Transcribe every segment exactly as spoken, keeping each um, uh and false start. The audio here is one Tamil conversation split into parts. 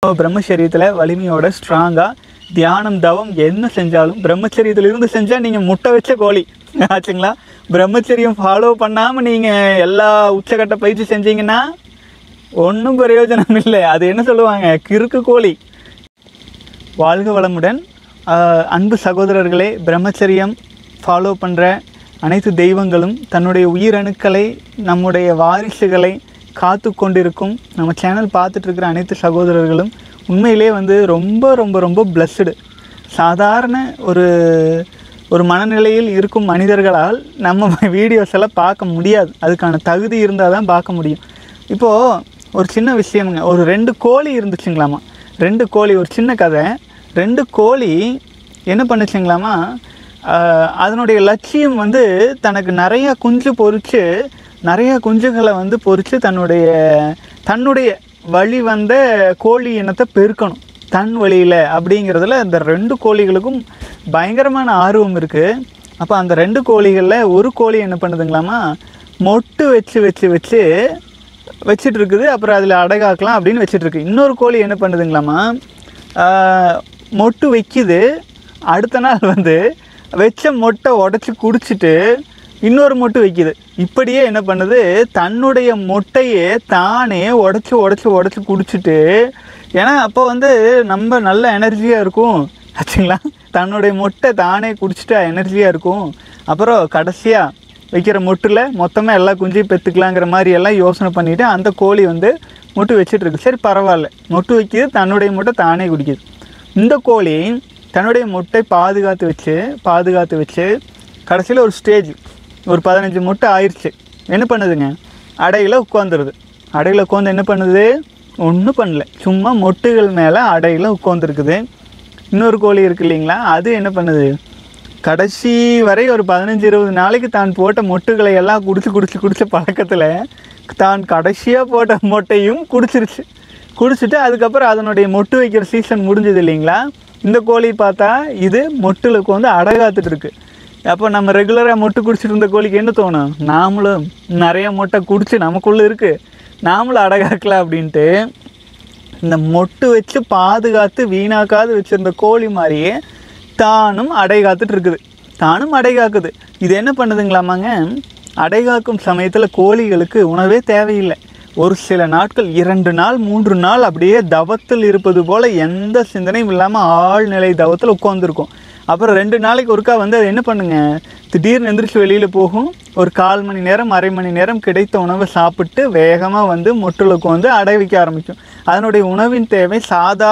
பிரம்மச்சரியத்தில் வலிமையோட ஸ்ட்ராங்காக தியானம் தவம் என்ன செஞ்சாலும் பிரம்மச்சரியத்தில் இருந்து செஞ்சால் நீங்கள் முட்டை வச்ச கோழி ஆச்சுங்களா. பிரம்மச்சரியம் ஃபாலோ பண்ணாமல் நீங்கள் எல்லா உச்சக்கட்ட பயிற்சி செஞ்சீங்கன்னா ஒன்றும் பிரயோஜனம் இல்லை. அது என்ன சொல்லுவாங்க, கிறுக்கு கோழி. வாழ்க வளமுடன் அன்பு சகோதரர்களே. பிரம்மச்சரியம் ஃபாலோ பண்ணுற அனைத்து தெய்வங்களும் தன்னுடைய உயிரணுக்களை நம்முடைய வாரிசுகளை காத்து கொண்டிருக்கும் நம்ம சேனல் பார்த்துட்ருக்கிற அனைத்து சகோதரர்களும் உண்மையிலே வந்து ரொம்ப ரொம்ப ரொம்ப பிளஸ்டு. சாதாரண ஒரு ஒரு மனநிலையில் இருக்கும் மனிதர்களால் நம்ம வீடியோஸ் எல்லாம் பார்க்க முடியாது. அதுக்கான தகுதி இருந்தால் தான் பார்க்க முடியும். இப்போது ஒரு சின்ன விஷயமுங்க, ஒரு ரெண்டு கோழி இருந்துச்சுங்களாமா. ரெண்டு கோழி, ஒரு சின்ன கதை. ரெண்டு கோழி என்ன பண்ணுச்சுங்களாமா, அதனுடைய லட்சியம் வந்து தனக்கு நிறையா குஞ்சு பொறிச்சு நிறையா குஞ்சுகளை வந்து பொறிச்சு தன்னுடைய தன்னுடைய வழி வந்த கோழி இனத்தை பெருக்கணும் தன் வழியில் அப்படிங்கிறதுல இந்த ரெண்டு கோழிகளுக்கும் பயங்கரமான ஆர்வம் இருக்குது. அப்போ அந்த ரெண்டு கோழிகளில் ஒரு கோழி என்ன பண்ணுதுங்களாமா, மொட்டு வச்சு வச்சு வச்சு வச்சிட்டு இருக்குது. அப்புறம் அதில் அடைகாக்கலாம் அப்படின்னு வச்சிட்ருக்கு. இன்னொரு கோழி என்ன பண்ணுதுங்களாமா, மொட்டு வைக்குது. அடுத்த நாள் வந்து வச்ச மொட்டை உடச்சி குடிச்சிட்டு இன்னொரு மொட்டு வைக்குது. இப்படியே என்ன பண்ணுது, தன்னுடைய மொட்டையே தானே உடச்சி உடச்சி உடச்சி குடிச்சிட்டு, ஏன்னா அப்போ வந்து நம்ம நல்ல எனர்ஜியாக இருக்கும் ஆச்சுங்களா. தன்னுடைய மொட்டை தானே குடிச்சிட்டா எனர்ஜியாக இருக்கும். அப்புறம் கடைசியாக வைக்கிற மொட்டில் மொத்தமாக எல்லா குஞ்சையும் பெற்றுக்கலாங்கிற மாதிரி எல்லாம் யோசனை பண்ணிவிட்டு அந்த கோழி வந்து மொட்டு வச்சிட்ருக்கு. சரி பரவாயில்ல, மொட்டு வைக்கிது, தன்னுடைய மொட்டை தானே குடிக்குது. இந்த கோழி தன்னுடைய மொட்டை பாதுகாத்து வச்சு பாதுகாத்து வச்சு கடைசியில் ஒரு ஸ்டேஜ் ஒரு பதினஞ்சு மொட்டை ஆயிடுச்சு. என்ன பண்ணுதுங்க, அடையில் உட்காந்துருது. அடையில் உட்காந்து என்ன பண்ணுது, ஒன்றும் பண்ணல, சும்மா மொட்டுகள் மேலே அடையில் உட்காந்துருக்குது. இன்னொரு கோழி இருக்குது இல்லைங்களா, அது என்ன பண்ணுது, கடைசி வரை ஒரு பதினஞ்சு இருபது நாளைக்கு தான் போட்ட மொட்டுகளை எல்லாம் குடிச்சு குடிச்சு குடிச்ச பழக்கத்தில் தான் கடைசியாக போட்ட மொட்டையும் குடிச்சிருச்சு. குடிச்சிட்டு அதுக்கப்புறம் அதனுடைய மொட்டு வைக்கிற சீசன் முடிஞ்சது இல்லைங்களா. இந்த கோழி பார்த்தா இது மொட்டுகளுக்கு வந்து அடை காத்துட்டு இருக்கு. அப்போ நம்ம ரெகுலராக மொட்டு குடிச்சிட்டு இருந்த கோழிக்கு என்ன தோணும், நாமளும் நிறைய மொட்டை குடிச்சு நமக்குள்ளே இருக்குது, நாமளும் அடை காக்கலாம் அப்படின்ட்டு இந்த மொட்டு வச்சு பாதுகாத்து வீணாக்காது வச்சுருந்த கோழி மாதிரியே தானும் அடை காத்துட்டு இருக்குது. தானும் அடை காக்குது. இது என்ன பண்ணுதுங்களாமாங்க, அடை காக்கும் சமயத்தில் கோழிகளுக்கு உணவே தேவையில்லை. ஒரு சில நாட்கள், இரண்டு நாள் மூன்று நாள் அப்படியே தவத்தில் இருப்பது போல் எந்த சிந்தனையும் இல்லாமல் ஆழ்நிலை தவத்தில் உட்காந்துருக்கும். அப்புறம் ரெண்டு நாளைக்கு ஒருக்கா வந்து அது என்ன பண்ணுங்க, திடீர்னு எந்திரிச்சு வெளியில் போகும். ஒரு கால் மணி நேரம் அரை மணி நேரம் கிடைத்த உணவை சாப்பிட்டு வேகமாக வந்து மொட்டுளுக்கு வந்து அடை வைக்க ஆரம்பிக்கும். அதனுடைய உணவின் தேவை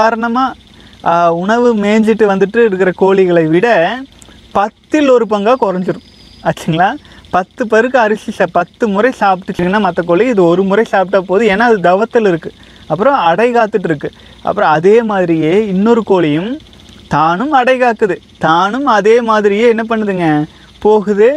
சாதாரணமாக உணவு மேய்ஞ்சிட்டு வந்துட்டு இருக்கிற கோழிகளை விட பத்தில் ஒரு பங்காக குறைஞ்சிரும் ஆச்சுங்களா. பத்து பருக்கு அரிசி சா பத்து முறை சாப்பிட்டுச்சிங்கன்னா மற்ற கோழி இது ஒரு முறை சாப்பிட்டா போதும், ஏன்னா அது தவத்தில் இருக்குது. அப்புறம் அடை காத்துட்டு இருக்கு. அப்புறம் அதே மாதிரியே இன்னொரு கோழியும் தானும் அடை காக்குது. தானும் அதே மாதிரியே என்ன பண்ணுதுங்க, போகுது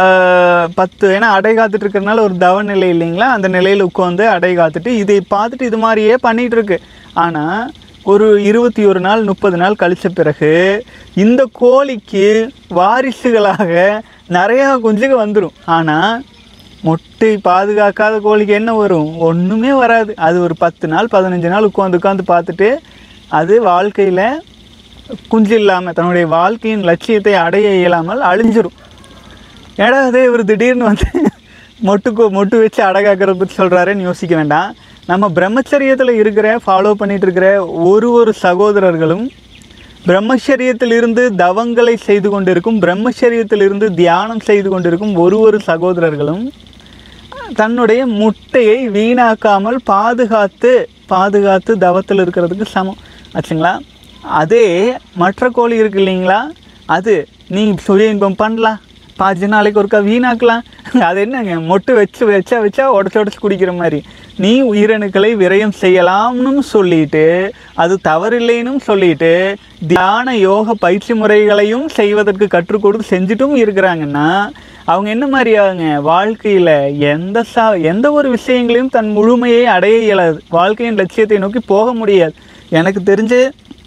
பத்து, ஏன்னா அடை காத்துட்டு இருக்கிறதுனால ஒரு தவ நிலை இல்லைங்களா, அந்த நிலையில் உட்காந்து அடை காத்துட்டு இதை பார்த்துட்டு இது மாதிரியே பண்ணிகிட்டு இருக்கு. ஆனால் ஒரு இருபத்தி ஒரு நாள் முப்பது நாள் கழித்த பிறகு இந்த கோழிக்கு வாரிசுகளாக நிறையா குஞ்சுங்க வந்துடும். ஆனால் மொட்டை பாதுகாக்காத கோழிக்கு என்ன வரும், ஒன்றுமே வராது. அது ஒரு பத்து நாள் பதினஞ்சு நாள் உட்காந்து உட்காந்து பார்த்துட்டு அது வாழ்க்கையில் குஞ்சு இல்லாமல் தன்னுடைய வாழ்க்கையின் லட்சியத்தை அடைய இயலாமல் அழிஞ்சிரும். ஏடா அதே இவர் திடீர்னு வந்து மொட்டுக்கு மொட்டு வச்சு அடகாக்கிறத பற்றி சொல்கிறாருன்னு யோசிக்க வேண்டாம். நம்ம பிரம்மச்சரியத்தில் இருக்கிற ஃபாலோ பண்ணிகிட்டு இருக்கிற ஒரு ஒரு சகோதரர்களும் பிரம்மச்சரியத்திலிருந்து தவங்களை செய்து கொண்டிருக்கும், பிரம்மச்சரியத்திலிருந்து தியானம் செய்து கொண்டிருக்கும் ஒரு ஒரு சகோதரர்களும் தன்னுடைய முட்டையை வீணாக்காமல் பாதுகாத்து பாதுகாத்து தவத்தில் இருக்கிறதுக்கு சமம் ஆச்சுங்களா. அதே மற்ற கோழி இருக்குது இல்லைங்களா, அது நீங்கள் சுய இன்பம் பண்ணலாம், பாஞ்சு நாளைக்கு ஒருக்கா வீணாக்கலாம். அது என்னங்க, மொட்டு வச்சு வச்சா வச்சா உடச்சி உடச்சி குடிக்கிற மாதிரி நீ உயிரணுக்களை விரயம் செய்யலாம்னு சொல்லிட்டு அது தவறில்லைன்னு சொல்லிட்டு தியான யோக பயிற்சி முறைகளையும் செய்வதற்கு கற்றுக் கொடுத்து செஞ்சுட்டும் இருக்கிறாங்கன்னா அவங்க என்ன மாதிரி ஆகுங்க, வாழ்க்கையில் எந்த சா எந்த ஒரு விஷயங்களையும் தன் முழுமையை அடைய இயலாது, வாழ்க்கையின் லட்சியத்தை நோக்கி போக முடியாது. எனக்கு தெரிஞ்சு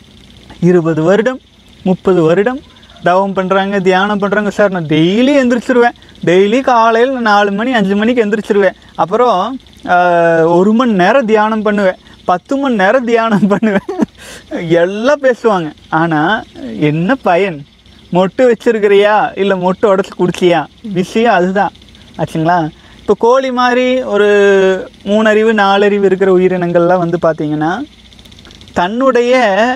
இருபது வருடம் முப்பது வருடம் தவம் பண்ணுறாங்க, தியானம் பண்ணுறாங்க சார். நான் டெய்லி எந்திரிச்சிருவேன், டெய்லி காலையில் நாலு மணி அஞ்சு மணிக்கு எந்திரிச்சிருவேன். அப்புறம் ஒரு மணி நேரம் தியானம் பண்ணுவேன், பத்து மணி நேரம் தியானம் பண்ணுவேன், எல்லாம் பேசுவாங்க. ஆனால் என்ன பயன்? மொட்டு வச்சுருக்கிறியா இல்லை மொட்டு உடச்சி குடிச்சியா? விஷயம் அதுதான் ஆச்சுங்களா. இப்போ கோழி மாதிரி ஒரு மூணறிவு நாலறிவு இருக்கிற உயிரினங்கள்லாம் வந்து பார்த்திங்கன்னா தன்னுடைய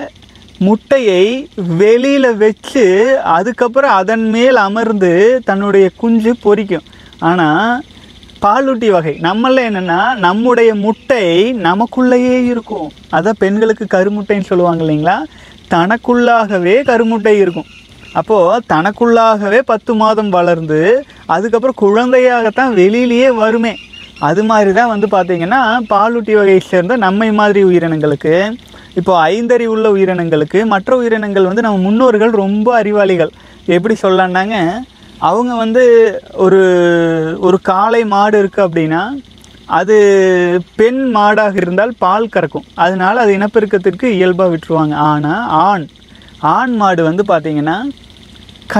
முட்டையை வெளியில் வச்சு அதுக்கப்புறம் அதன் மேல் அமர்ந்து தன்னுடைய குஞ்சு பொரிக்கும். ஆனால் பாலூட்டி வகை நம்மள என்னென்னா நம்முடைய முட்டை நமக்குள்ளேயே இருக்கும். அதான் பெண்களுக்கு கருமுட்டைன்னு சொல்லுவாங்க இல்லைங்களா, தனக்குள்ளாகவே கருமுட்டை இருக்கும். அப்போது தனக்குள்ளாகவே பத்து மாதம் வளர்ந்து அதுக்கப்புறம் குழந்தையாகத்தான் வெளியிலேயே வருமே. அது மாதிரி தான் வந்து பார்த்திங்கன்னா பாலூட்டி வகையை சேர்ந்த நம்மை மாதிரி உயிரினங்களுக்கு, இப்போ ஐந்தறிவு உள்ள உயிரினங்களுக்கு, மற்ற உயிரினங்கள் வந்து நம்ம முன்னோர்கள் ரொம்ப அறிவாளிகள். எப்படி சொல்லலான்னாங்க, அவங்க வந்து ஒரு ஒரு காளை மாடு இருக்குது அப்படின்னா அது பெண் மாடாக இருந்தால் பால் கறக்கும், அதனால் அது இனப்பெருக்கத்திற்கு இயல்பாக விட்டுருவாங்க. ஆனால் ஆண் ஆண் மாடு வந்து பார்த்திங்கன்னா க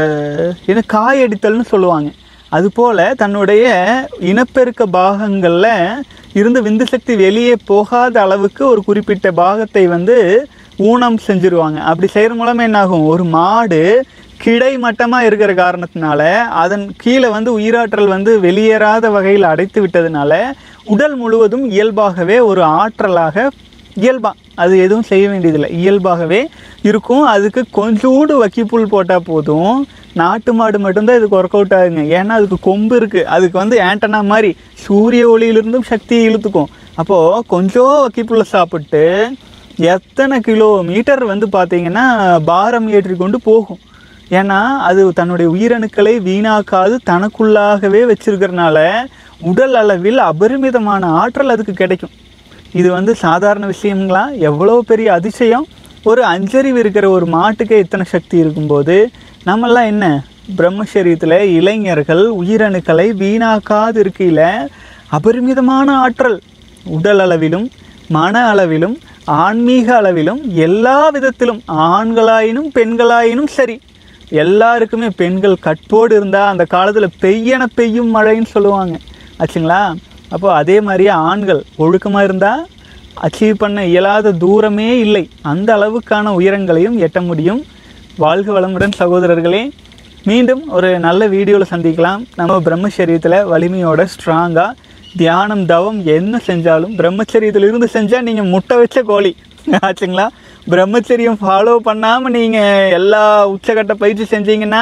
என்ன காயடித்தல்னு சொல்லுவாங்க. அதுபோல் தன்னுடைய இனப்பெருக்க பாகங்களில் இருந்து விந்து சக்தி வெளியே போகாத அளவுக்கு ஒரு குறிப்பிட்ட பாகத்தை வந்து ஊனம் செஞ்சுருவாங்க. அப்படி செய்கிற மூலமாக என்னாகும், ஒரு மாடு கிடை மட்டமாக இருக்கிற காரணத்தினால அதன் கீழே வந்து உயிராற்றல் வந்து வெளியேறாத வகையில் அடைத்து விட்டதுனால உடல் முழுவதும் இயல்பாகவே ஒரு ஆற்றலாக இயல்பாக அது எதுவும் செய்ய வேண்டியதில்லை, இயல்பாகவே இருக்கும். அதுக்கு கொஞ்சோடு வக்கிப்புல் போட்டால் போதும். நாட்டு மாடு மட்டும்தான் இதுக்கு ஒர்க் அவுட் ஆகுங்க. ஏன்னா அதுக்கு கொம்பு இருக்குது, அதுக்கு வந்து ஆண்டனா மாதிரி சூரிய ஒளியிலிருந்தும் சக்தியை இழுத்துக்கும். அப்போது கொஞ்சம் வக்கிப்புல்லை சாப்பிட்டு எத்தனை கிலோமீட்டர் வந்து பார்த்திங்கன்னா பாரம் ஏற்றி கொண்டு போகும். ஏன்னா அது தன்னுடைய உயிரணுக்களை வீணாக்காது தனக்குள்ளாகவே வச்சிருக்கிறதுனால உடல் அளவில் அபரிமிதமான ஆற்றல் அதுக்கு கிடைக்கும். இது வந்து சாதாரண விஷயங்களா? எவ்வளோ பெரிய அதிசயம்! ஒரு அஞ்சறிவு இருக்கிற ஒரு மாட்டுக்கே இத்தனை சக்தி இருக்கும்போது நம்மெல்லாம் என்ன பிரம்மச்சரியத்தில் இளைஞர்கள் உயிரணுக்களை வீணாக்காது இருக்கையில் அபரிமிதமான ஆற்றல் உடல் அளவிலும் மன அளவிலும் ஆன்மீக அளவிலும் எல்லா விதத்திலும் ஆண்களாயினும் பெண்களாயினும் சரி எல்லாருக்குமே. பெண்கள் கற்போடு இருந்தால் அந்த காலத்தில் பெய்யன பெய்யும் மழைன்னு சொல்லுவாங்க ஆச்சுங்களா. அப்போ அதே மாதிரியே ஆண்கள் ஒழுக்கமாக இருந்தால் அச்சீவ் பண்ண இயலாத தூரமே இல்லை, அந்த அளவுக்கான உயரங்களையும் எட்ட முடியும். வாழ்க வளமுடன் சகோதரர்களே. மீண்டும் ஒரு நல்ல வீடியோவில் சந்திக்கலாம். நம்ம பிரம்மச்சரியத்தில் வலிமையோட ஸ்ட்ராங்காக தியானம் தவம் என்ன செஞ்சாலும் பிரம்மச்சரியத்தில் இருந்து செஞ்சால் நீங்கள் முட்டை வச்ச கோழி ஆச்சுங்களா. பிரம்மச்சரியம் ஃபாலோ பண்ணாமல் நீங்கள் எல்லா உச்சகட்ட பயிற்சி செஞ்சீங்கன்னா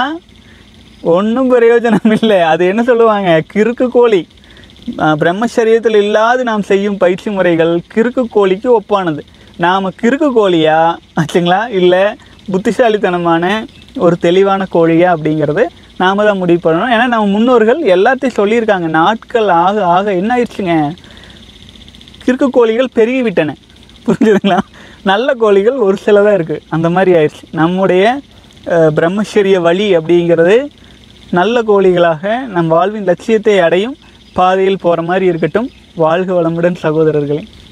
ஒன்றும் பிரயோஜனம் இல்லை. அது என்ன சொல்லுவாங்க, கிறுக்கு கோழி. பிரம்மச்சரியத்தில் இல்லாது நாம் செய்யும் பயிற்சி முறைகள் கிறுக்கு கோழிக்கு ஒப்பானது. நாம் கிறுக்கு கோழியா ஆச்சுங்களா இல்லை புத்திசாலித்தனமான ஒரு தெளிவான கோழியா அப்படிங்கிறது நாம் தான் முடிவு பண்ணணும். ஏன்னா நம்ம முன்னோர்கள் எல்லாத்தையும் சொல்லியிருக்காங்க. நாட்கள் ஆக ஆக என்ன ஆயிடுச்சுங்க, கிறுக்கு கோழிகள் பெருகி விட்டன, புரிஞ்சுதுங்களா. நல்ல கோழிகள் ஒரு சில தான் இருக்குது, அந்த மாதிரி ஆயிடுச்சு. நம்முடைய பிரம்மச்சரிய வழி அப்படிங்கிறது நல்ல கோழிகளாக நம் வாழ்வின் லட்சியத்தை அடையும் பாதையில் போகிற மாதிரி இருக்கட்டும். வாழ்க வளமுடன் சகோதரர்களே.